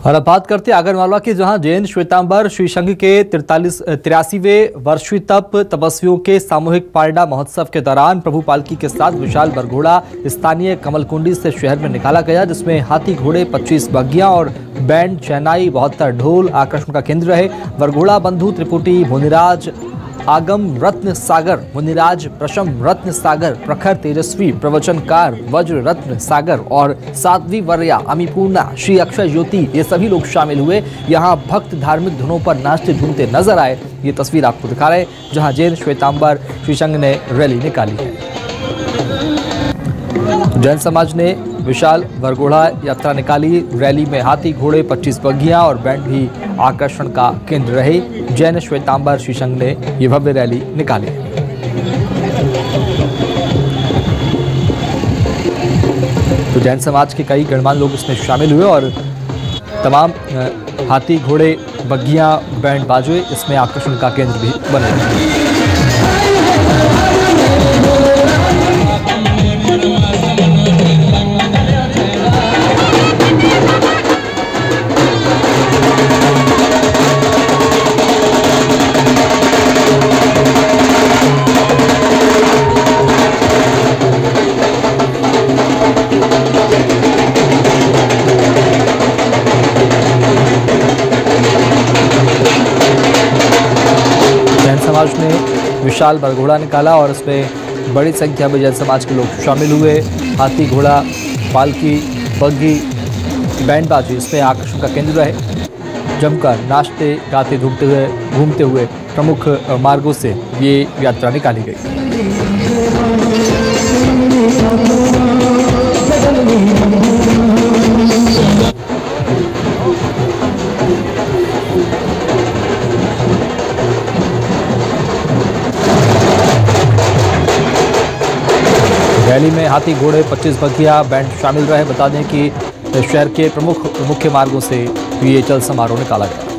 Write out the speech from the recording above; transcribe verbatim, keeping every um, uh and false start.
और अब बात करते हैं आगरमालवा की, जहां जैन श्वेतांबर श्री संघ के तिरतालीस तिरासीवें वर्षीय तप तपस्वियों के सामूहिक पारडा महोत्सव के दौरान प्रभु पालकी के साथ विशाल बरघोड़ा स्थानीय कमलकुंडी से शहर में निकाला गया, जिसमें हाथी घोड़े पच्चीस बग्गियां और बैंड शहनाई बहत्तर ढोल आकर्षण का केंद्र रहे। बरघोड़ा बंधु त्रिपुटी मुनिराज आगम रत्न सागर, मुनिराज प्रशम रत्न सागर, प्रखर तेजस्वी प्रवचनकार वज्र रत्न सागर और साध्वी वर्या अमीपूर्णा श्री अक्षय ज्योति, ये सभी लोग शामिल हुए। यहाँ भक्त धार्मिक धुनों पर नाचते झूमते नजर आए। ये तस्वीर आपको दिखा रहे हैं जहाँ जैन श्वेतांबर श्री संघ ने रैली निकाली है। जैन समाज ने विशाल बरघोड़ा यात्रा निकाली। रैली में हाथी घोड़े पच्चीस बग्गियां और बैंड भी आकर्षण का केंद्र रहे। जैन श्वेतांबर श्री संघ ने यह भव्य रैली निकाली। तो जैन समाज के कई गणमान्य लोग इसमें शामिल हुए और तमाम हाथी घोड़े बग्गियां बैंड बाजे इसमें आकर्षण का केंद्र भी बने। जैन समाज ने विशाल बरघोड़ा निकाला और इसमें बड़ी संख्या में जैन समाज के लोग शामिल हुए। हाथी घोड़ा पालकी बग्गी बैंड बाजी इसमें आकर्षण का केंद्र रहे। जमकर नाचते गाते घूमते हुए घूमते हुए प्रमुख मार्गों से ये यात्रा निकाली गई। रैली में हाथी घोड़े पच्चीस बग्गियां बैंड शामिल रहे। बता दें कि शहर के प्रमुख मुख्य मार्गों से ये चल समारोह निकाला गया।